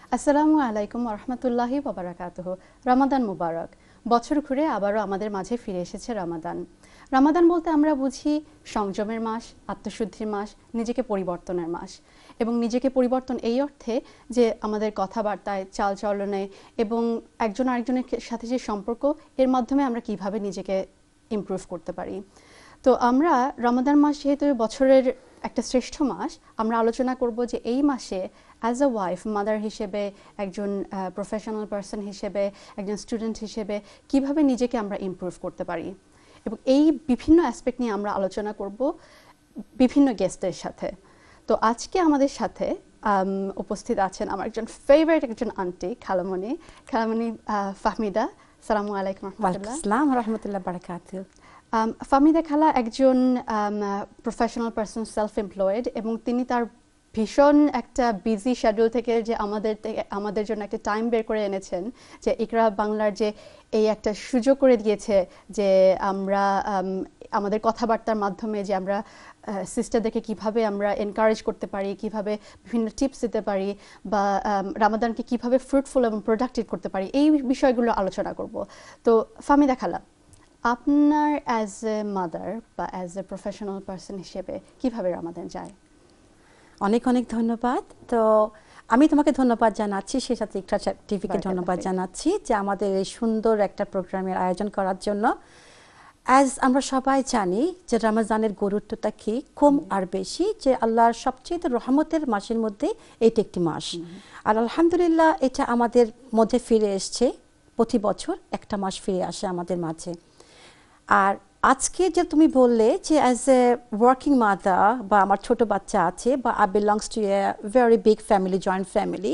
আসসালামু আলাইকুম ওয়া রাহমাতুল্লাহি ওয়া বারাকাতুহু। রমাদান মুবারক। বছর ঘুরে আবারও আমাদের মাঝে ফিরে এসেছে রমাদান। রমাদান বলতে আমরা বুঝি সংযমের মাস, আত্মশুদ্ধির মাস, নিজেকে পরিবর্তনের মাস। এবং নিজেকে পরিবর্তন এই অর্থে যে আমাদের কথাবার্তায়, চালচলনে এবং একজন আরেকজনের সাথে যে সম্পর্ক, এর মাধ্যমে আমরা কিভাবে নিজেকে ইমপ্রুভ করতে পারি। তো আমরা রমাদান মাস যেহেতু বছরের একটা শ্রেষ্ঠ মাস, আমরা আলোচনা করব যে এই মাসে অ্যাজ আ ওয়াইফ, মাদার হিসেবে, একজন প্রফেশনাল পারসন হিসেবে, একজন স্টুডেন্ট হিসেবে কিভাবে নিজেকে আমরা ইমপ্রুভ করতে পারি। এবং এই বিভিন্ন অ্যাসপেক্ট নিয়ে আমরা আলোচনা করব বিভিন্ন গেস্টের সাথে। তো আজকে আমাদের সাথে উপস্থিত আছেন আমার একজন ফেভারিট একজন আন্টি, খালামণি ফাহমিদা। আসসালামু আলাইকুম রাহমাতুল্লাহ। আসসালাম রাহমাতুল্লাহ বারাকাতুহু। ফাহমিদা খালা একজন প্রফেশনাল পারসন, সেলফ এমপ্লয়েড, এবং তিনি তার ভীষণ একটা বিজি শিডিউল থেকে যে আমাদের জন্য একটা টাইম বের করে এনেছেন, যে ইকরা বাংলার যে এই একটা সুযোগ করে দিয়েছে যে আমরা আমাদের কথাবার্তার মাধ্যমে যে আমরা সিস্টারদেরকে কিভাবে আমরা এনকারেজ করতে পারি, কিভাবে বিভিন্ন টিপস দিতে পারি, বা রামাদানকে কিভাবে ফ্রুটফুল এবং প্রোডাক্টিভ করতে পারি, এই বিষয়গুলো আলোচনা করব। তো ফাহমিদা খালা, আপনার অ্যাজ এ মাদার বা অ্যাজ এ প্রফেশনাল পারসন হিসেবে কিভাবে রমাদান যায়? অনেক অনেক ধন্যবাদ। তো আমি তোমাকে ধন্যবাদ জানাচ্ছি, সেই সাথে ইকরা টিভিকে ধন্যবাদ জানাচ্ছি যে আমাদের এই সুন্দর একটা প্রোগ্রামের আয়োজন করার জন্য। অ্যাজ আমরা সবাই জানি যে রমজানের গুরুত্বটা কি, কম আর বেশি, যে আল্লাহর সবচেয়ে রহমতের মাসের মধ্যে এইটা একটি মাস। আর আলহামদুলিল্লাহ এটা আমাদের মধ্যে ফিরে এসছে, প্রতি বছর একটা মাস ফিরে আসে আমাদের মাঝে। আর আজকে যে তুমি বললে যে অ্যাজ এ ওয়ার্কিং মাদার, বা আমার ছোট বাচ্চা আছে, বা I belongs to a very big family, joint family,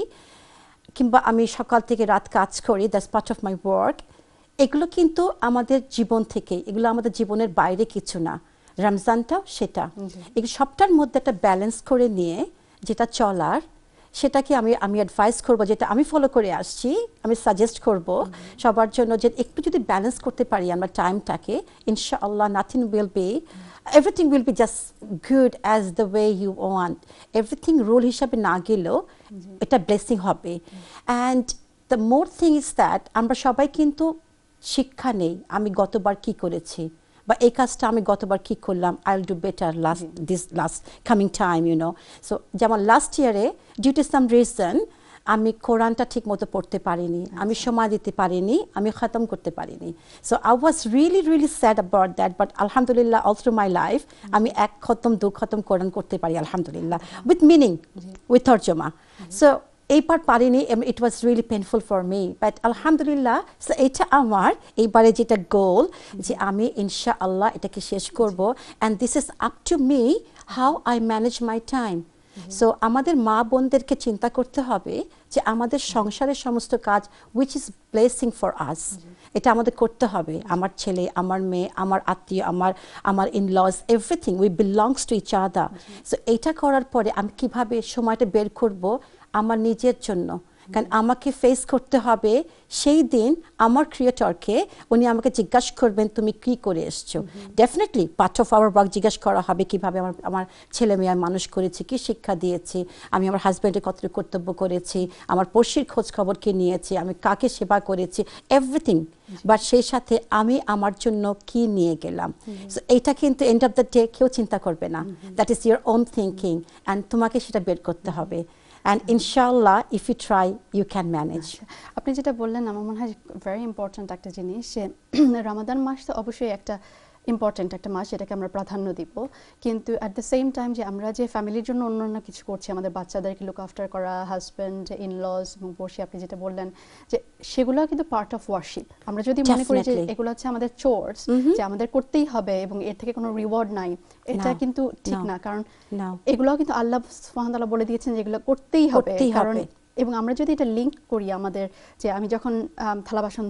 কিংবা আমি সকাল থেকে রাত কাজ করি, that's part of my work, এগুলো কিন্তু আমাদের জীবন থেকে, এগুলো আমাদের জীবনের বাইরে কিছু না। রমজানটাও সেটা, এই সবটার মধ্যে একটা ব্যালেন্স করে নিয়ে যেটা চলার, সেটাকে আমি অ্যাডভাইস করব, যেটা আমি ফলো করে আসছি, আমি সাজেস্ট করব সবার জন্য, যে একটু যদি ব্যালেন্স করতে পারি আমরা টাইমটাকে, ইনশাআল্লাহ nothing will be, everything will be just good as the way you want. Everything rule হিসাবে না গেলেও এটা ব্লেসিং হবে। And the more thing is that আমরা সবাই কিন্তু শিক্ষা নেই আমি গতবার কি করেছি, বা এই কাজটা আমি গতবার কি করলাম, I will do better last coming time, so যেমন লাস্ট ইয়ারে ডিউ টু সাম রিজন আমি কোরআনটা ঠিক মতো পড়তে পারিনি, আমি সময় দিতে পারিনি, আমি খতম করতে পারিনি। So I was really sad about that, but আলহামদুলিল্লাহ অল থ্রু মাই লাইফ আমি এক খতম দু খতম কোরআন করতে পারি আলহামদুলিল্লাহ, উইথ মিনিং, উইথ তর্জমা। সো এইবার পারিনি, it was really painful for me, but আলহামদুলিল্লাহ এটা আমার এইবারে যেটা গোল, যে আমি ইনশাআল্লাহ এটাকে শেষ করব। And this is up to me how I manage my time. So আমাদের মা বোনদেরকে চিন্তা করতে হবে যে আমাদের সংসারের সমস্ত কাজ which is blessing for us, এটা আমাদের করতে হবে। আমার ছেলে, আমার মেয়ে, আমার আত্মীয়, আমার in laws, everything we belongs to each other. So এইটা করার পরে আমি কিভাবে সময়টা বের করব আমার নিজের জন্য, কারণ আমাকে ফেস করতে হবে সেই দিন আমার ক্রিয়েটরকে, উনি আমাকে জিজ্ঞাসা করবেন তুমি কি করে এসছো। Definitely part of our work জিজ্ঞাসা করা হবে কিভাবে আমার ছেলে মেয়ে মানুষ করেছি, কি শিক্ষা দিয়েছি, আমি আমার হাজব্যান্ডের কত কর্তব্য করেছি, আমার পড়শির খোঁজ খবর কে নিয়েছি, আমি কাকে সেবা করেছি, এভরিথিং। বাট সেই সাথে আমি আমার জন্য কি নিয়ে গেলাম, সো এইটা কিন্তু এন্ড অফ দ্য ডে কেউ চিন্তা করবে না, that is your own thinking, and তোমাকে সেটা বের করতে হবে। And inshallah, if you try, you can manage. আপনি যেটা বললেন আমার মনে হয় ভেরি ইম্পর্ট্যান্ট একটা জিনিস, যে রমাদান মাস তো অবশ্যই একটা ইম্পর্ট্যান্ট একটা মাস, এটাকে আমরা প্রাধান্য দিব, কিন্তু অ্যাট দ্য সেম টাইম যে আমরা যে ফ্যামিলির জন্য অন্যান্য কিছু করছি, আমাদের বাচ্চাদেরকে লুক আফটার করা, হাজব্যান্ড, ইনলস এবং বসে আপনি যেটা বললেন, যে সেগুলো কিন্তু পার্ট অফ ওয়ার্শিপ। আমরা যদি মনে করি যে এগুলো হচ্ছে আমাদের চোরস, যে আমাদের করতেই হবে এবং এর থেকে কোনো রিওয়ার্ড নাই, এটা কিন্তু ঠিক না। কারণ এগুলো কিন্তু আল্লাহ সুবহানাহু ওয়া তাআলা বলে দিয়েছেন যে এগুলো করতেই হবে। কারণ এবং আমরা যদি এটা লিঙ্ক করি আমাদের, যে আমি যখন থালা বাসন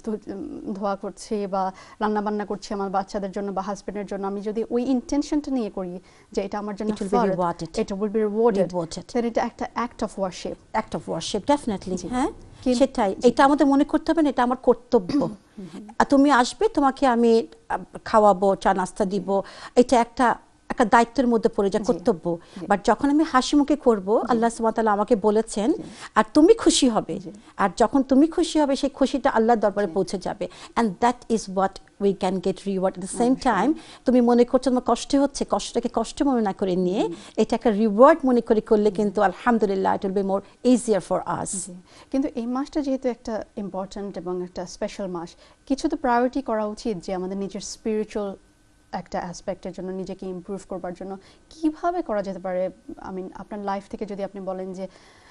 ধোয়া করছি বা রান্না বান্না করছি আমার বাচ্চাদের জন্য বা হাজবেন্ডের জন্য, আমি যদি ওই ইন্টেনশনটা নিয়ে করি যে এটা আমার জন্য এটা উইল বি রিওয়ার্ডেড, দেন এটা একটা অ্যাক্ট অফ ওয়ারশিপ, ডেফিনেটলি। হ্যাঁ, সেটাই, এটা আমাদের মনে করতে হবে না এটা আমার কর্তব্য। তুমি আসবে, তোমাকে আমি খাওয়াবো, চা নাস্তা দিব, এটা একটা একটা দায়িত্বের মধ্যে পড়ে যায়, কর্তব্য। বাট যখন আমি হাসি মুখে করব, আল্লাহ সুবহানাহু ওয়া তাআলা আমাকে বলেছেন আর তুমি খুশি হবে, আর যখন তুমি খুশি হবে সেই খুশিটা আল্লাহর দরবারে পৌঁছে যাবে, and that is what we can get reward. At the same time তুমি মনে করছো তোমার কষ্ট হচ্ছে, কষ্টটাকে কষ্ট মনে না করে নিয়ে এটা একটা রিওয়ার্ড মনে করে করলে কিন্তু আলহামদুলিল্লাহ it will be more easier for us. কিন্তু এই মাসটা যেহেতু একটা ইম্পর্ট্যান্ট এবং একটা স্পেশাল মাস, কিছু তো প্রায়োরিটি করা উচিত যে আমাদের নিজের স্পিরিচুয়াল একটা অ্যাসপেক্টের জন্য, নিজেকে ইমপ্রুভ করবার জন্য কিভাবে করা যেতে পারে? আই মিন আপনার লাইফ থেকে যদি আপনি বলেন যে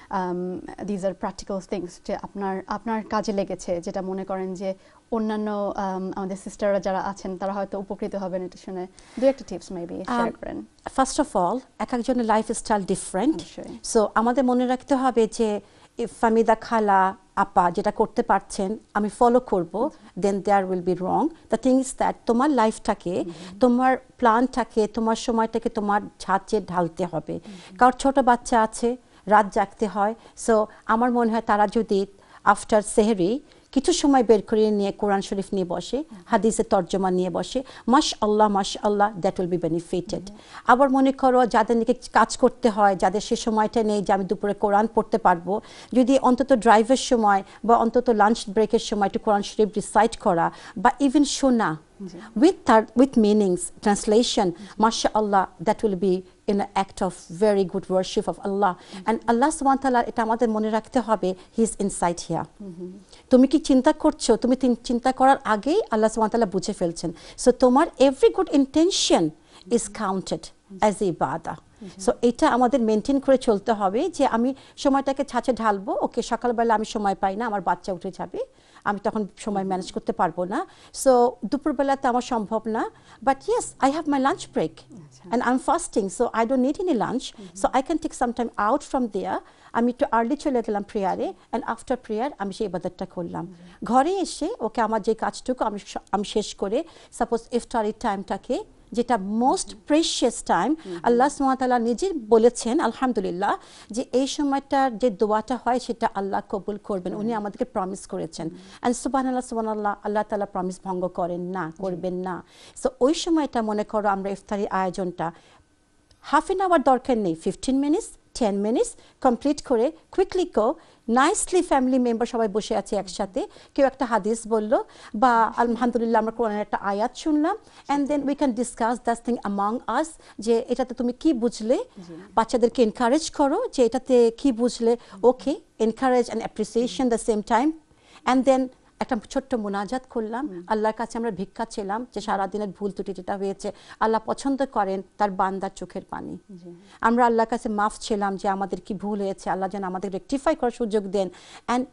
দিজ আর প্র্যাকটিক্যাল থিংস যে আপনার কাজে লেগেছে, যেটা মনে করেন যে অন্যান্য আমাদের সিস্টাররা যারা আছেন তারা হয়তো উপকৃত হবেন এটা শুনে, দু একটা টিপস মেবি শেয়ার করেন। ফার্স্ট অফ অল, এক একজনের লাইফস্টাইল ডিফারেন্ট, সো আমাদের মনে রাখতে হবে যে ফামিদা খালা আপা যেটা করতে পারছেন আমি ফলো করব, then there will be wrong. The thing is that তোমার লাইফটাকে, তোমার প্ল্যানটাকে, তোমার সময়টাকে তোমার ছাঁচে ঢালতে হবে। কারণ ছোট বাচ্চা আছে, রাত জাগতে হয়, সো আমার মনে হয় তারা যদি আফটার সেহরি কিছু সময় বের করে নিয়ে কোরআন শরীফ নিয়ে বসে, হাদিসের তর্জমা নিয়ে বসে, মাশআল্লাহ দ্যাট উইল বি বেনিফিটেড। আবার মনে করো যাদের নাকি কাজ করতে হয়, যাদের সে সময়টা নেই যে আমি দুপুরে কোরআন পড়তে পারবো, যদি অন্তত ড্রাইভের সময় বা অন্তত লাঞ্চ ব্রেকের সময় একটু কোরআন শরীফ রিসাইট করা বা ইভেন শোনা with meanings, translation, mashallah, that will be in an act of very good worship of Allah. And Allah subhanahu wa ta'ala, এটা আমাদের মনে রাখতে হবে, he is inside here. তুমি কি চিন্তা করছো, তুমি চিন্তা করার আগেই আল্লাহ সুবহানাহু ওয়া তাআলা বুঝে ফেলছেন। সো তোমার every good intention is counted as ibadah. So এটা আমাদের মেনটেন করে চলতে হবে যে আমি সময়টাকে ছাঁচে ঢালবো। ওকে, সকালবেলা আমি সময় পাই না, আমার বাচ্চা উঠে যাবে, আমি তখন সময় ম্যানেজ করতে পারবো না, সো দুপুরবেলাতে আমার সম্ভব না, but yes I have my lunch break and I am fasting, so I don't need any lunch, so I can take some time out from there. আমি একটু আর্লি চলে গেলাম প্রেয়ারে, অ্যান্ড আফটার প্রেয়ার আমি সেই ইবাদতটা করলাম। ঘরে এসে ওকে আমার যে কাজটুকু আমি শেষ করে, সাপোজ ইফতারির টাইমটাকে, যেটা মোস্ট প্রেশিয়াস টাইম, আল্লাহ সুবহানাহু ওয়া তাআলা নিজে বলেছেন আলহামদুলিল্লাহ যে এই সময়টার যে দোয়াটা হয় সেটা আল্লাহ কবুল করবেন, উনি আমাদেরকে প্রমিস করেছেন। অ্যান্ড সুবহানাল্লাহ, আল্লাহ তাআলা প্রমিস ভঙ্গ করেন না, করবেন না। সো ওই সময়টা মনে করো আমরা ইফতারি আয়োজনটা হাফ এন আওয়ার দরকার নেই, 15 মিনিটস 10 মিনিটস কমপ্লিট করে quickly go, nicely family member সবাই বসে আছে একসাথে, কেউ একটা হাদিস বললো বা আলহামদুলিল্লাহ আমরা কোরআনের একটা আয়াত শুনলাম, and then we can discuss that thing among us, যে এটাতে তুমি কি বুঝলে, বাচ্চাদেরকে এনকারেজ করো যে এটাতে কি বুঝলে, okay, encourage and appreciation the same time, and then একটা ছোট্ট মুনাজাত করলাম, আল্লাহর কাছে আমরা ভিক্ষা ছিলাম যে সারাদিনের ভুল ত্রুটি যেটা হয়েছে আল্লাহ পছন্দ করেন তার বান্দার চোখের পানি, আমরা আল্লাহর কাছে মাফ ছিলাম যে আমাদের কি ভুল হয়েছে, আল্লাহ যেন আমাদের রেকটিফাই করার সুযোগ দেন। অ্যান্ড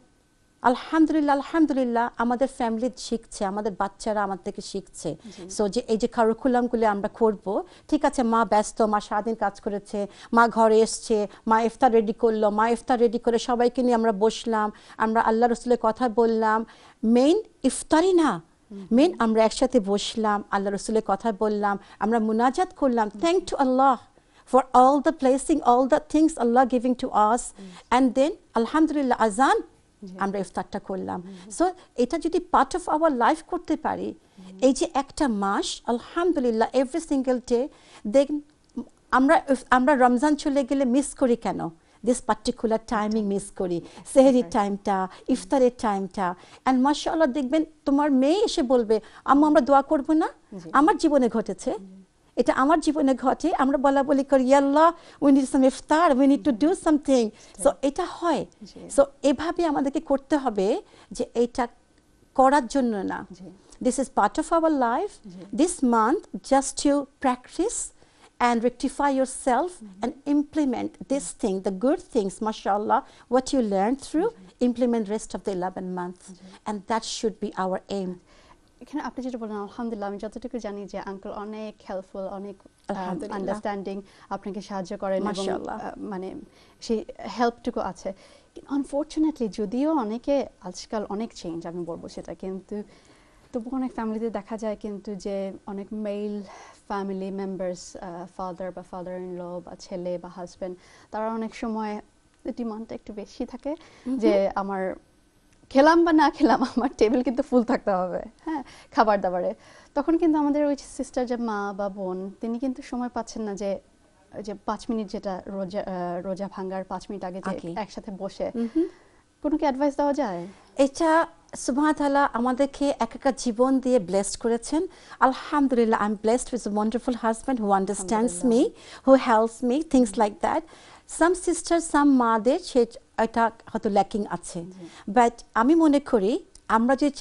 আলহামদুলিল্লাহ আমাদের ফ্যামিলি শিখছে, আমাদের বাচ্চারা আমার থেকে শিখছে। সো যে এই যে কারিকুলামগুলো আমরা করব, ঠিক আছে, মা ব্যস্ত, মা সারাদিন কাজ করেছে, মা ঘরে এসছে, মা ইফতার রেডি করলো, মা ইফতার রেডি করে সবাইকে নিয়ে আমরা বসলাম, আমরা আল্লাহ রসুলের কথা বললাম, মেইন ইফতারি না, মেইন আমরা একসাথে বসলাম, আল্লাহ রসুলের কথা বললাম, আমরা মুনাজাত করলাম, thank to Allah for all the blessing, all the things Allah giving to us, and then alhamdulillah azan আমরা ইফতারটা করলাম। সো এটা যদি পার্ট অফ আওয়ার লাইফ করতে পারি, এই যে একটা মাস আলহামদুলিল্লাহ এভরি সিঙ্গেল ডে, দেখ আমরা রমজান চলে গেলে মিস করি কেন, দিস পার্টিকুলার টাইমিং মিস করি, সেহরির টাইমটা, ইফতারের টাইমটা, অ্যান্ড মাশাআল্লাহ দেখবেন তোমার মেয়ে এসে বলবে আম্মু আমরা দোয়া করবো না, আমার জীবনে ঘটেছে, এটা আমার জীবনে ঘটে, আমরা বলা বলি করি Allah we need some iftar, we need to do something, so এটা হয়। সো এভাবে আমাদেরকে করতে হবে যে এটা করার জন্য না, this is part of our life, this month just to practice and rectify yourself and implement this thing, the good things, mashallah, what you learned through, implement rest of the 11 months, and that should be our aim. এখানে আপনি যেটা বলেন আলহামদুলিল্লাহ, আমি যতটুকু জানি যে uncle অনেক হেল্পফুল, অনেক আন্ডারস্ট্যান্ডিং, আপনাকে সাহায্য করেন এবং মানে সেই হেল্পটুকু আছে। আনফর্চুনেটলি যদিও অনেকে আজকাল অনেক চেঞ্জ আমি বলবো সেটা, কিন্তু তবু অনেক ফ্যামিলিতে দেখা যায় কিন্তু যে অনেক মেল ফ্যামিলি মেম্বার্স, ফাদার বা ফাদার ইন ল বা ছেলে বা হাজব্যান্ড, তারা অনেক সময় ডিমান্ডটা একটু বেশি থাকে যে আমার খেলাম বা না খেলাম আমার টেবিল কিন্তু ফুল থাকতে হবে, হ্যাঁ, খাবার দাবারে। তখন কিন্তু আমাদের ওই সিস্টার যে মা বা বোন, তিনি কিন্তু সময় পাচ্ছেন না যে 5 মিনিট যেটা রোজা ভাঙার 5 মিনিট আগে যে একসাথে বসে কোনো কি অ্যাডভাইস দেওয়া যায়? এটা সুবহানাহু ওয়া তাআলা আমাদেরকে একটা জীবন দিয়ে ব্লেসড করেছেন। আলহামদুলিল্লাহ, I am blessed with a wonderful husband who understands me, who helps me, things like that. Some sisters, some মাদের এটা হয়তো ল্যাকিং আছে, বাট আমি মনে করি আমরা যে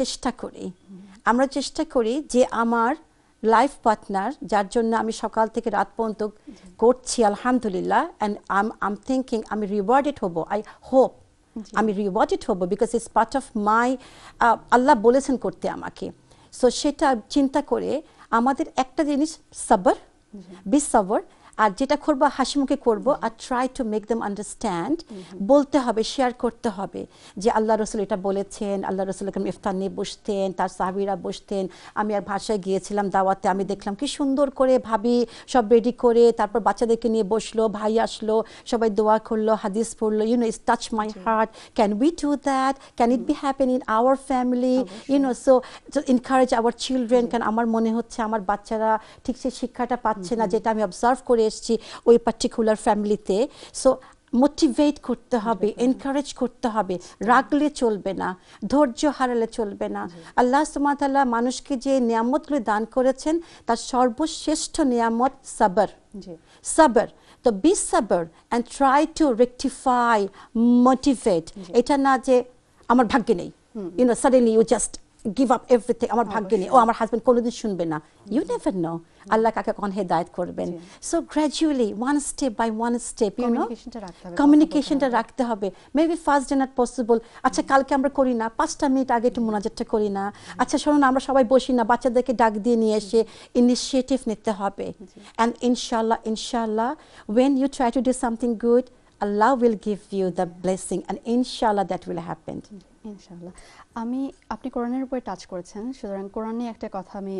চেষ্টা করি যে আমার লাইফ পার্টনার, যার জন্য আমি সকাল থেকে রাত পর্যন্ত করছি আলহামদুলিল্লাহ, অ্যান্ড আই এম থিঙ্কিং আমি রিওয়ার্ডেড হব, আই হোপ আমি রিওয়ার্ডেড হব, because it's part of my, Allah বলেছেন করতে আমাকে। সো সেটা চিন্তা করে আমাদের একটা জিনিস সবর, বি সবর, আর যেটা করবো হাসি মুখে করবো, আর try to make them understand. বলতে হবে, শেয়ার করতে হবে যে আল্লাহ রসুল এটা বলেছেন, আল্লাহ রসুল ইফতার নিয়ে বসতেন, তার সাহাবীরা বসতেন। আমি এক ভাষায় গিয়েছিলাম দাওয়াতে, আমি দেখলাম কি সুন্দর করে ভাবি সব রেডি করে, তারপর বাচ্চাদেরকে নিয়ে বসলো, ভাই আসলো, সবাই দোয়া করলো, হাদিস পড়লো, you know, it's touch my heart, can we do that, can it be happen in our family, you know. So encourage our children, কারণ আমার মনে হচ্ছে আমার বাচ্চারা ঠিক সেই শিক্ষাটা পাচ্ছে না যেটা আমি অবজার্ভ করে এসেছি ওই পার্টিকুলার ফ্যামিলিতে। সো মোটিভেট করতে হবে, এনকারেজ করতে হবে, রাগলে চলবে না, ধৈর্য হারালে চলবে না। আল্লাহ সুবহানাহু ওয়া তাআলা মানুষকে যে নিয়ামতগুলো দান করেছেন তার সর্বশ্রেষ্ঠ নিয়ামত সবর, সবর। To be sabr and try to rectify, motivate. এটা না যে আমার ভাগ্যে নেই, you know, suddenly you just give up everything, আমার ভাগ্যে নেই, ও আমার হাজবেন্ড কোনোদিন শুনবে না। ইউ নেভার নো আল্লাহ কাকে কখন হেদায়েত করবেন। So gradually, one step by one step, you know, কমিউনিকেশনটা রাখতে হবে। Maybe first day not possible, আচ্ছা কালকে আমরা করি না, 5টা মিনিট আগে একটু মোনাজাতটা করি না, আচ্ছা শোনো না আমরা সবাই বসি না, বাচ্চাদেরকে ডাক দিয়ে নিয়ে এসে ইনিশিয়েটিভ নিতে হবে। অ্যান্ড ইনশাআল্লাহ when you try to do something good, Allah will give you the blessing, and inshallah that will happen. ইনশাআল্লাহ। আপনি কোরআনের উপরে টাচ করেছেন, সুতরাং কোরআনে একটা কথা আমি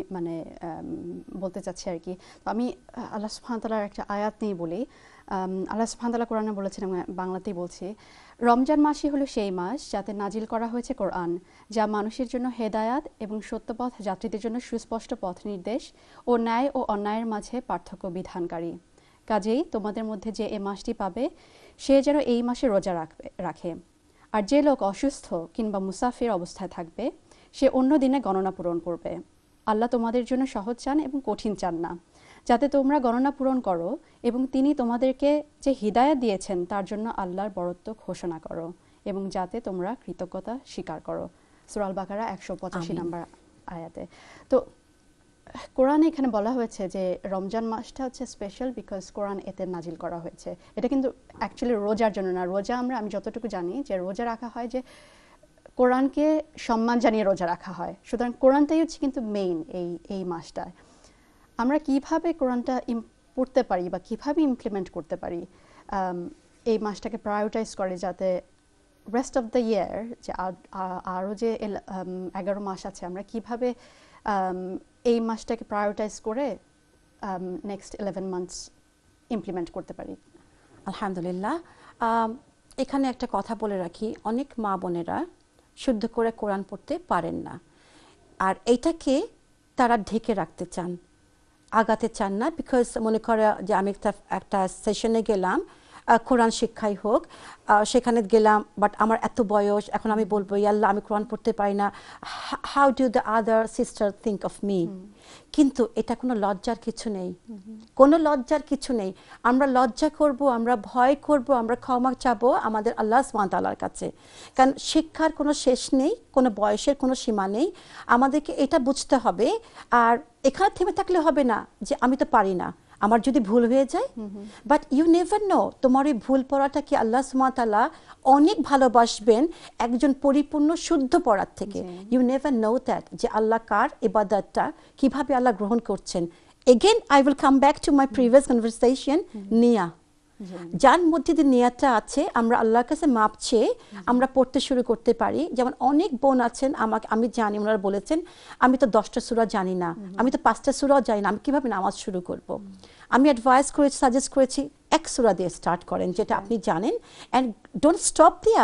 বলতে চাচ্ছি আর কি। তো আমি আল্লাহ সুবহানাহু ওয়া তাআলার একটা আয়াত নিয়ে বলি। আল্লাহ সুবহানাহু ওয়া তাআলা কোরআনে বলেছেন, বাংলাতেই বলছি, রমজান মাসই হলো সেই মাস যাতে নাজিল করা হয়েছে কোরআন, যা মানুষের জন্য হেদায়াত এবং সত্যপথ যাত্রীদের জন্য সুস্পষ্ট পথ নির্দেশ ও ন্যায় ও অন্যায়ের মাঝে পার্থক্য বিধানকারী। কাজেই তোমাদের মধ্যে যে এ মাসটি পাবে সে যেন এই মাসে রোজা রাখে, আর যে লোক অসুস্থ কিংবা মুসাফির অবস্থায় থাকবে সে অন্য দিনে গণনা পূরণ করবে। আল্লাহ তোমাদের জন্য সহজ চান এবং কঠিন চান না, যাতে তোমরা গণনা পূরণ করো এবং তিনি তোমাদেরকে যে হিদায়াত দিয়েছেন তার জন্য আল্লাহর বরত্ব ঘোষণা করো এবং যাতে তোমরা কৃতজ্ঞতা স্বীকার করো। সূরা আল বাকারা 185 নম্বর আয়াতে। তো কোরআনে এখানে বলা হয়েছে যে রমজান মাসটা হচ্ছে স্পেশাল বিকজ কোরআন এতে নাজিল করা হয়েছে। এটা কিন্তু অ্যাকচুয়ালি রোজার জন্য না। রোজা আমি যতটুকু জানি যে রোজা রাখা হয় যে কোরআনকে সম্মান জানিয়ে রোজা রাখা হয়, সুতরাং কোরআনটাই হচ্ছে কিন্তু মেইন এই মাসটায়। আমরা কিভাবে কোরআনটা পড়তে পারি বা কিভাবে ইমপ্লিমেন্ট করতে পারি এই মাসটাকে প্রায়োরিটাইজ করে, যাতে রেস্ট অফ দ্য ইয়ার যে আরও যে 11 মাস আছে আমরা কিভাবে এই মাসটাকে প্রায়োরিটাইজ করে নেক্সট 11 মান্থস ইমপ্লিমেন্ট করতে পারি। আলহামদুলিল্লাহ, এখানে একটা কথা বলে রাখি, অনেক মা বোনেরা শুদ্ধ করে কোরআন পড়তে পারেন না, আর এইটাকে তারা ঢেকে রাখতে চান, আগাতে চান না। বিকজ মনে করে যে আমি একটা সেশনে গেলাম, কোরআন শিক্ষাই হোক, সেখানে গেলাম, বাট আমার এত বয়স, এখন আমি বলবো আল্লাহ আমি কোরআন পড়তে পারি না, how do the other sister think of me. কিন্তু এটা কোনো লজ্জার কিছু নেই, কোনো লজ্জার কিছু নেই। আমরা লজ্জা করব, আমরা ভয় করব, আমরা ক্ষমা চাবো আমাদের আল্লাহ সুবহানাহু ওয়া তাআলার কাছে। কারণ শিক্ষার কোনো শেষ নেই, কোনো বয়সের কোনো সীমা নেই। আমাদেরকে এটা বুঝতে হবে, আর এখানে থেমে থাকলে হবে না যে আমি তো পারি না, আমার যদি ভুল হয়ে যায়। বাট ইউ নেভার নো তোমার এই ভুল পড়াটাকে আল্লাহ সুবহানাহু ওয়া তাআলা অনেক ভালোবাসবেন একজন পরিপূর্ণ শুদ্ধ পড়ার থেকে। ইউ নেভার নো দ্যাট যে আল্লাহ কার ইবাদতটা কিভাবে আল্লাহ গ্রহণ করছেন। Again I will come back to my previous conversation, নিয়া, যার মধ্যে যে নিয়াতটা আছে আমরা আল্লাহর কাছে মাপ চেয়ে আমরা পড়তে শুরু করতে পারি। যেমন অনেক বোন আছেন আমি জানি, ওনারা বলেছেন আমি তো 10টা সূরা জানি না, আমি তো 5টা সূরাও জানি না, আমি কিভাবে নামাজ শুরু করব। আমি অ্যাডভাইস করেছি, সাজেস্ট করেছি 1 সূরা দিয়ে স্টার্ট করেন যেটা আপনি জানেন, অ্যান্ড ডোন্ট স্টপ দেয়ার,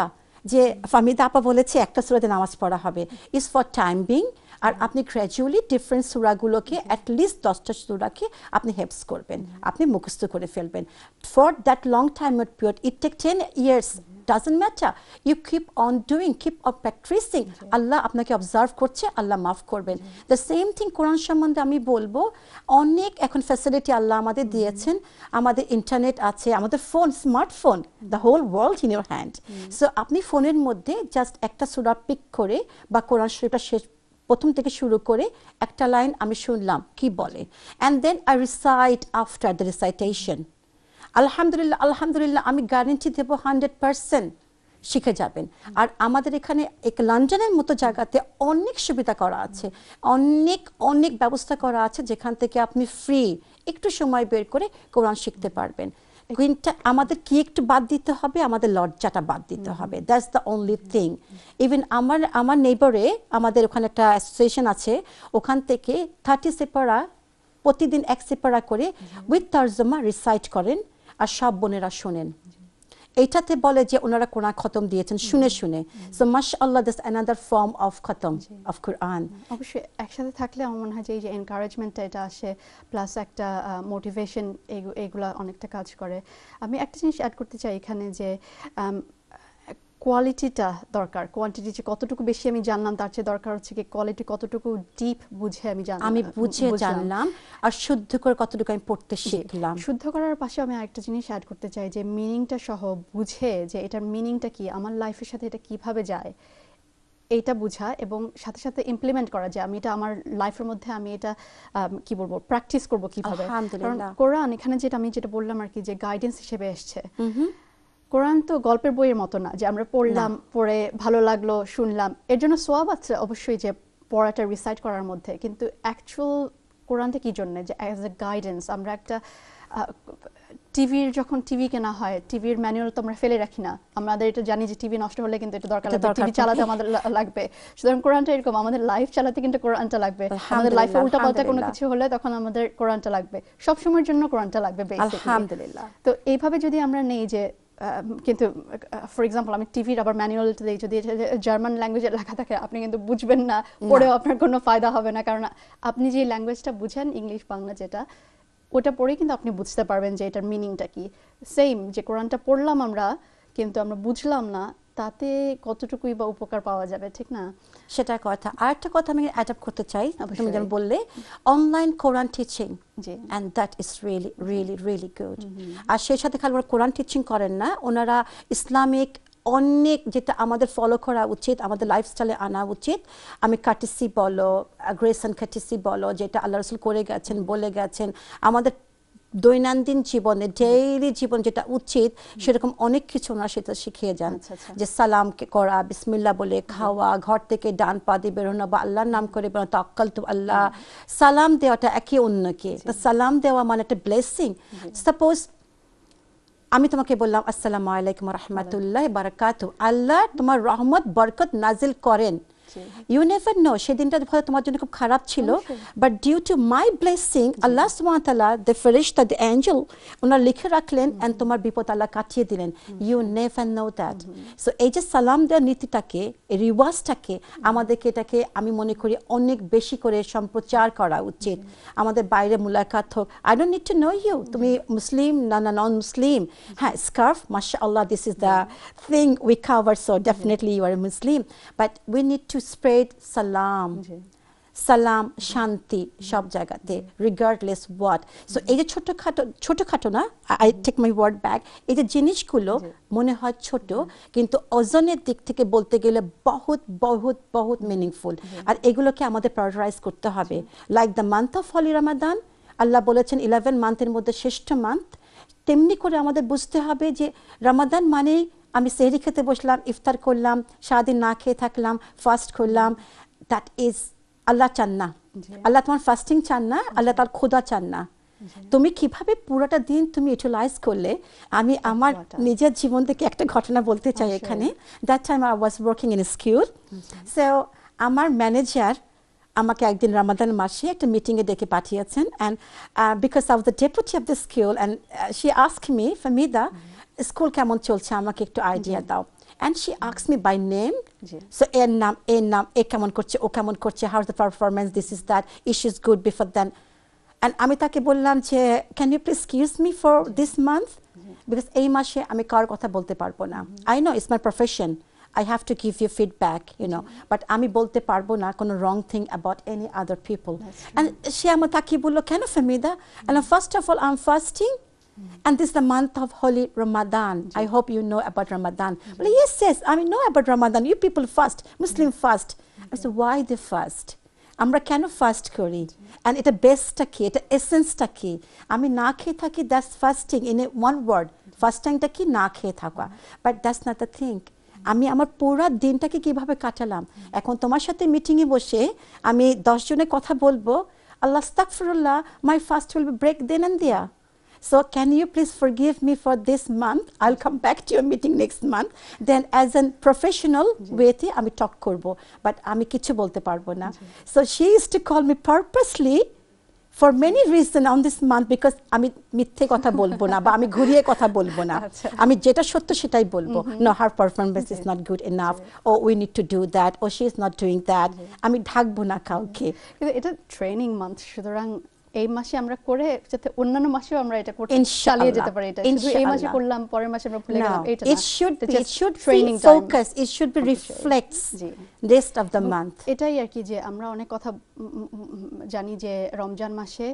যে ফাহমিদা আপা বলেছে একটা সূরাতে নামাজ পড়া হবে, ইজ ফর টাইম বিং। আর আপনি গ্র্যাজুয়ালি ডিফারেন্ট সূরাগুলোকে অ্যাটলিস্ট 10টা সূরাকে আপনি হেফজ করবেন, আপনি মুখস্থ করে ফেলবেন। For that long time period, it take 10 years, doesn't matter, you keep on doing, keep on practicing, Allah আপনাকে অবজার্ভ করছে, আল্লাহ মাফ করবেন। দ্য সেম থিং কোরআন সম্বন্ধে আমি বলবো, অনেক এখন ফ্যাসিলিটি আল্লাহ আমাদের দিয়েছেন, আমাদের ইন্টারনেট আছে, আমাদের phone, smartphone, the whole world in your hand. So আপনি ফোনের মধ্যে জাস্ট একটা সূরা পিক করে বা কোরআন শরীফটা শেষ প্রথম থেকে শুরু করে একটা লাইন আমি শুনলাম কি বলে, and then I recite after the recitation. আলহামদুলিল্লাহ আলহামদুলিল্লাহ, আমি গ্যারেন্টি দেবো 100% শিখে যাবেন। আর আমাদের এখানে লন্ডনের মতো জায়গাতে অনেক সুবিধা করা আছে, অনেক অনেক ব্যবস্থা করা আছে যেখান থেকে আপনি ফ্রি একটু সময় বের করে কোরআন শিখতে পারবেন। কিন্তু আমাদের কি একটু বাদ দিতে হবে, আমাদের লজ্জাটা বাদ দিতে হবে, that's the only thing. Even আমার নেইবারে, আমাদের ওখানে একটা অ্যাসোসিয়েশন আছে, ওখান থেকে 30 সেপারা প্রতিদিন 1 সেপারা করে উইথ তর্জমা রিসাইট করেন, আর সব বোনেরা শোনেন। এইটাতে বলে যে ওনারা কোরআন খতম দিয়েছেন শুনে শুনে। সো মাশাআল্লাহ, this another form of khatam of Quran. অবশ্যই একসাথে থাকলে আমার মনে হয় যে এই যে এনকারেজমেন্টটা এটা আসে, প্লাস একটা মোটিভেশন, এগুলা অনেকটা কাজ করে। আমি একটা জিনিস অ্যাড করতে চাই এখানে, যে কোয়ালিটিটা দরকার, কোয়ান্টিটি যে কতটুকু বেশি আমি জানলাম তার চেয়ে দরকার হচ্ছে কি কোয়ালিটি কতটুকু ডিপ বুঝে আমি বুঝে জানলাম, আর শুদ্ধ করে কতটুকু আমি পড়তে শিখলাম। শুদ্ধ করার পাশে আমি আরেকটা জিনিস অ্যাড করতে চাই, যে মিনিংটা সহ বুঝে যে এটার মিনিংটা কি, আমার লাইফের সাথে এটা কিভাবে যায়, এইটা বুঝা, এবং সাথে সাথে ইমপ্লিমেন্ট করা, যে আমি এটা আমার লাইফের মধ্যে আমি এটা কি বলবো প্র্যাকটিস করব কিভাবে। কারণ কোরআন এখানে আমি যেটা বললাম আর কি, যে গাইডেন্স হিসেবে এসছে। কোরআন তো গল্পের বইয়ের মতো না যে আমরা পড়লাম, পড়ে ভালো লাগলো, শুনলাম, এর জন্য সোয়াব আছে অবশ্যই যে পড়াটা রিসাইট করার মধ্যে, কিন্তু অ্যাকচুয়াল কোরআনটা কি জন্য, যে অ্যাজ এ গাইডেন্স। আমরা একটা যখন টিভি কেনা হয়, টিভির ম্যানুয়াল তো আমরা ফেলে রাখি না, আমাদের এটা জানি যে টিভি নষ্ট হলে কিন্তু এটা দরকার লাগবে, টিভি চালাতে আমাদের লাগবে। সুতরাং কোরআনটা এরকম, আমাদের লাইফ চালাতে কিন্তু কোরআনটা লাগবে, আমাদের লাইফে উল্টাপাল্টা কোনো কিছু হলে তখন আমাদের কোরআনটা লাগবে, সব সময়ের জন্য কোরআনটা লাগবে বেসিক্যালি। আলহামদুলিল্লাহ। তো এইভাবে যদি আমরা নেই যে কিন্তু ফর এক্সাম্পল আমি টিভির আবার ম্যানুয়াল যদি জার্মান ল্যাঙ্গুয়েজে লেখা থাকে, আপনি কিন্তু বুঝবেন না, পড়েও আপনার কোনো ফায়দা হবে না, কারণ আপনি যে ল্যাঙ্গুয়েজটা বুঝেন, ইংলিশ বাংলা যেটা, ওটা পড়েই কিন্তু আপনি বুঝতে পারবেন যে এটার মিনিংটা কি। সেম যে কোরআনটা পড়লাম আমরা, কিন্তু আমরা বুঝলাম না, তাতে কতটুকুই বা উপকার পাওয়া যাবে, ঠিক না? সেটা কথা। আর একটা কথা আমি অ্যাড আপ করতে চাই, তুমি যেমন বললে online Quran teaching, and that is really really really good. আর সেই সাথে খালি কোরআন টিচিং করেন না, ওনারা ইসলামিক অনেক যেটা আমাদের ফলো করা উচিত, আমাদের লাইফস্টাইলে আনা উচিত। আমি কার্টিসি বলো, গ্রেস অ্যান্ড কার্টিসি বলো, যেটা আল্লাহ রাসূল করে গেছেন, বলে গেছেন, আমাদের দৈনন্দিন জীবনে ডেইলি জীবন যেটা উচিত, সেরকম অনেক কিছু ওনারা সেটা শিখিয়ে যান। যে সালাম করা, বিসমিল্লাহ বলে খাওয়া, ঘর থেকে ডান পা দিয়ে বেরোনো বা আল্লাহর নাম করে বেরোনো, তাওয়াক্কালতু আল্লাহ, সালাম দেওয়াটা একে অন্যকে, সালাম দেওয়া মানে একটা ব্লেসিং। সাপোজ আমি তোমাকে বললাম আসসালামু আলাইকুম ওয়া রাহমাতুল্লাহি ওয়া বারাকাতুহু, আল্লাহ তোমার রহমত বরকত নাজিল করেন। You never know, সেদিনটা হয়তো তোমার জন্য খুব খারাপ ছিল, but due to my blessing Allah সুবহানাহু ওয়া তাআলা, দ্য ফেরেশতা, দ্য এঞ্জেল, ওনারা লিখে রাখলেন, এন্ড তোমার বিপদ আল্লাহ কাটিয়ে দিলেন। You never know that. So এই যে সালাম দেওয়ার নীতিটাকে, এই রিওয়াজটাকে, আমাদেরকে এটাকে আমি মনে করি অনেক বেশি করে সম্প্রচার করা উচিত। আমাদের বাইরে মুলাকাত হোক, I don't need to know you, তুমি মুসলিম না নন মুসলিম, হ্যাঁ স্কার্ফ মাশাআল্লাহ, this is the thing we cover, so definitely you are a Muslim, but we need to spread salam, সালাম, শান্তি সব জায়গাতে, রিগার্ডলেস হোয়াট। সো এই যে ছোটখাটো না, I take my word back, এই যে জিনিসগুলো মনে হয় ছোট, কিন্তু ওজনের দিক থেকে বলতে গেলে বহুত বহুত বহুত মিনিংফুল। আর এগুলোকে আমাদের প্রায়োরিটাইজ করতে হবে। Like the month of holy Ramadan, Allah বলেছেন 11 মান্থের মধ্যে শ্রেষ্ঠ মান্থ, তেমনি করে আমাদের বুঝতে হবে যে রামাদান মানে আমি সেহরি খেতে বসলাম, ইফতার করলাম, সারাদিন না খেয়ে থাকলাম, ফাস্ট করলাম, দ্যাট ইজ আল্লাহ চান না। আল্লাহ তোমার ফাস্টিং চান না, আল্লাহ তার খোদা চান না। তুমি কিভাবে পুরোটা দিন তুমি ইউটিলাইজ করলে। আমি আমার নিজের জীবন থেকে একটা ঘটনা বলতে চাই এখানে। That time I was working in school. So আমার ম্যানেজার আমাকে একদিন রামাদান মাসে একটা মিটিংয়ে ডেকে পাঠিয়েছেন, and because I was the deputy of the school, and she asked me, Fahmida school কেমন চলছে, আমাকে একটু আইডিয়া দাও। and she asked me by name. G So এর নাম এ কেমন করছে ও কেমন করছে, how's the performance, this is that, is she's good before then. And আমি তাকে বললাম যে can you please excuse me for this month, because এই মাসে আমি কার কথা বলতে পারবো না. I know it's my profession, I have to give you feedback, you know, but আমি বলতে পারবো না কোনো wrong thing about any other people. And সে আমার তাকে বললো কেন Famida, and first of all I'm fasting, and this is the month of holy Ramadan. I hope you know about Ramadan. Well, yes, I know about Ramadan. You people fast, Muslim fast. I said, why they fast? আমরা কেন fast করি, and এটা বেসটা কি, এটা এসেন্সটা কি? আমি না খেয়ে থাকি, that's fasting in a one word. ফাস্টিংটা কি, না খেয়ে থাকা, but that's not the thing. আমি আমার পুরো দিনটাকে কিভাবে কাটালাম, এখন তোমার সাথে মিটিংয়ে বসে আমি 10 জনের কথা বলবো, আল্লাহ আস্তাগফিরুল্লাহ, my fast will be break then and there. So can you please forgive me for this month? I'll come back to your meeting next month. Then as a professional way te ami talk korbo, but ami kichu bolte parbo na. So she used to call me purposely for many reasons on this month, because আমি মিথ্যে কথা বলবো না বা আমি ঘুরিয়ে কথা বলবো না, আমি যেটা সত্য সেটাই বলবো. No, her performance is not good enough, or we need to do that, or she is not doing that. আমি ঢাকবো না কাউকে. এটা ট্রেনিং মান্থ, সুতরাং এই মাসে আমরা করে যাতে অন্যান্য মাসেও আমরা এটা করতে চালিয়ে যেতে পারি, এটা শুধু এই মাসে করলাম পরের মাসে আমরা ভুলে গেলাম এটা না. It should training be focus, it should be reflects rest of the month. এটাই আর কি, যে আমরা অনেক কথা জানি যে রমজান মাসে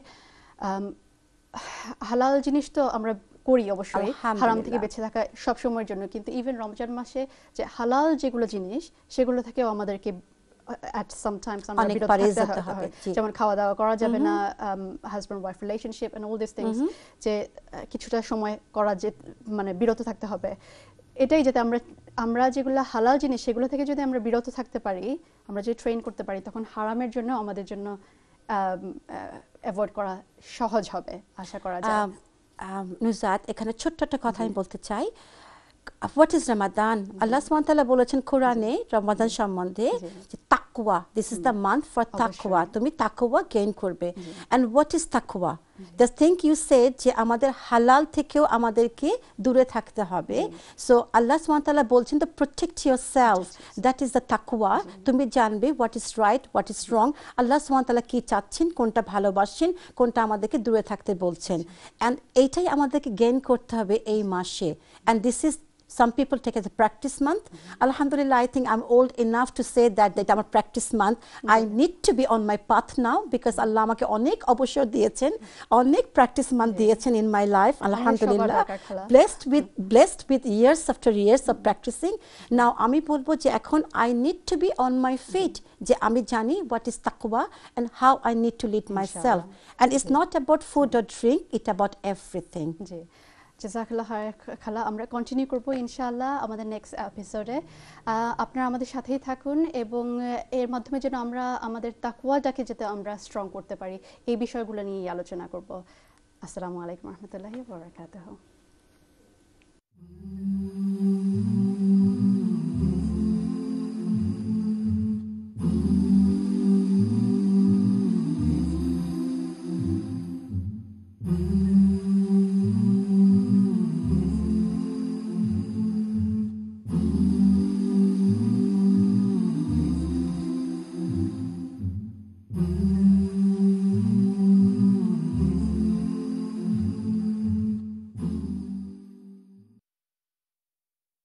হালাল জিনিস তো আমরা করি অবশ্যই, হারাম থেকে বেঁচে থাকা সব সময়ের জন্য, কিন্তু ইভেন রমজান মাসে যে হালাল যেগুলো জিনিস সেগুলো থেকেও আমাদেরকে at sometimes আমরা বিরত থাকতে হবে, যেমন খাওয়া দাওয়া করা যাবে না, husband wife relationship and all this things, যে কিছুটা সময় করা যে মানে বিরত থাকতে হবে. এটাই যাতে আমরা যেগুলো হালাল জিনিস সেগুলো থেকে যদি আমরা বিরত থাকতে পারি, আমরা যদি ট্রেন করতে পারি, তখন হারামের জন্য আমাদের জন্য অ্যাভয়েড করা সহজ হবে আশা করা যায়. নুজাত, এখানে ছোট্ট একটা কথা আমি বলতে চাই. What is Ramadan? Allah subhanahu wa ta'ala বলেছেন কোরআনে রমাদান সম্বন্ধে যে তাকওয়া, this is the month for তাকওয়া, তুমি তাকওয়া গেইন করবে. And what is তাকওয়া? The thing you said যে আমাদের হালাল থেকেও আমাদেরকে দূরে থাকতে হবে. So Allah subhanahu wa ta'ala বলছেন to protect yourself, that is the তাকওয়া. তুমি জানবে what is right, what is wrong. Allah subhanahu wa ta'ala কি চাচ্ছেন, কোনটা ভালোবাসেন, কোনটা আমাদেরকে দূরে থাকতে বলছেন. And এইটাই আমাদেরকে গেইন করতে হবে এই মাসে. And this is, some people take it as a practice month. Alhamdulillah, I think I'm old enough to say that I'm a practice month. I need to be on my path now, because Allah আমাকে অনেক অবসর দিয়েছেন, অনেক practice month দিয়েছেন in my life. Alhamdulillah, blessed with years after years of practicing. Now আমি বলবো যে এখন I need to be on my feet, যে আমি জানি what is taqwa and how I need to lead myself. And it's not about food or drink, it's about everything. জাযাকাল্লাহ খালা, আমরা continue করব ইনশাআল্লাহ আমাদের নেক্সট এপিসোডে. আপনারা আমাদের সাথেই থাকুন, এবং এর মাধ্যমে যেন আমরা আমাদের তাকওয়াটাকে যাতে আমরা স্ট্রং করতে পারি, এই বিষয়গুলো নিয়ে আলোচনা করব. আসসালামু আলাইকুম ওয়া রাহমাতুল্লাহি ওয়া বারাকাতুহু.